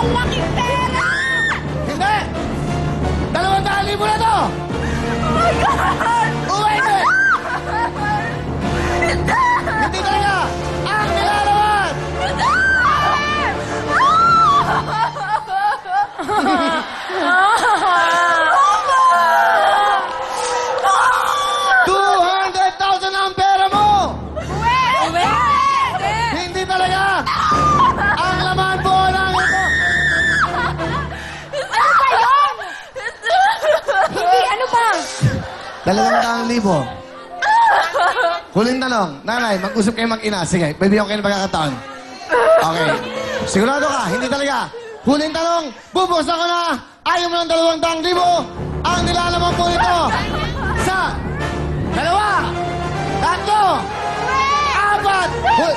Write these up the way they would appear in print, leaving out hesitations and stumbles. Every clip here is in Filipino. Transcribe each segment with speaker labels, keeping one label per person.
Speaker 1: Ang laking pera!
Speaker 2: Hindi! 200,000 na to!
Speaker 1: Oh my God!
Speaker 2: Uwi na!
Speaker 1: Hindi!
Speaker 2: Hindi talaga! Ang nilalaman!
Speaker 1: Hindi!
Speaker 2: 200,000 ang pera mo!
Speaker 1: Uwi!
Speaker 2: Hindi talaga! Ang laman po lang ito!
Speaker 1: Ano ba yun? Hindi, ano ba?
Speaker 2: 200,000. Huling tanong. Nanay, mag-usap kayo mag-ina. Sige, bibigyan ko kayo ng pagkakataon. Okay. Sigurado ka, hindi talaga. Huling tanong, bubuksan ko na. Ayaw mo ng 200,000. Ang nilalaman po ito. Isa, dalawa, tatlo, apat.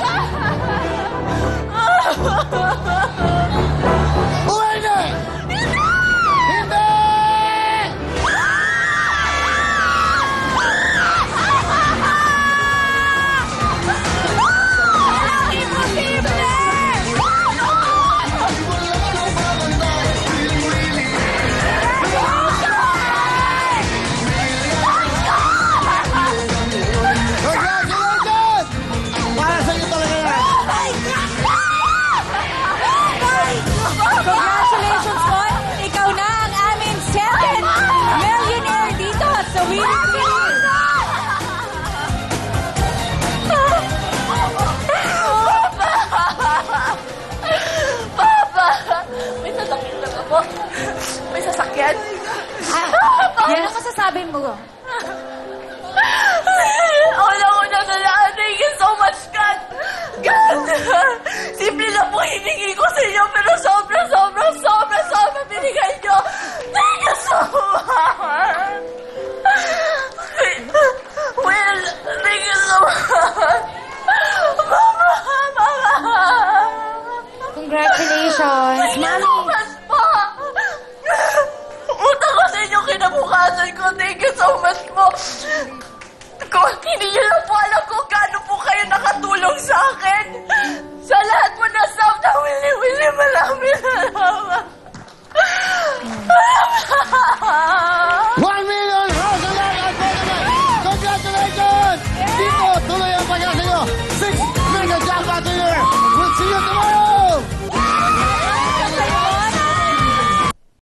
Speaker 2: Uwi na! Hindi!
Speaker 1: Imposible!
Speaker 2: Congratulations! Para sa iyo talaga yan.
Speaker 1: Congratulations, Paul! Ikaw na ang aming second millionaire dito sa Winning Team!
Speaker 3: Papa! May sasakyan ako. May sasakyan.
Speaker 1: Yan ang masasabi mo.
Speaker 3: Una-una na lahat. Thank you so much, God. God! Simple lang po hiningi ko sa inyo, pero sobra binigay nyo. Thank you so much. Will, thank you so much. Mama!
Speaker 1: Congratulations,
Speaker 3: Thank you so much po! Utang ko sa inyo kinabukasan ko. Thank you so much po. Kung hindi niyo lang po alam kung gaano po kayo nakatulong sa akin. Sa lahat po na staff na Willy, maraming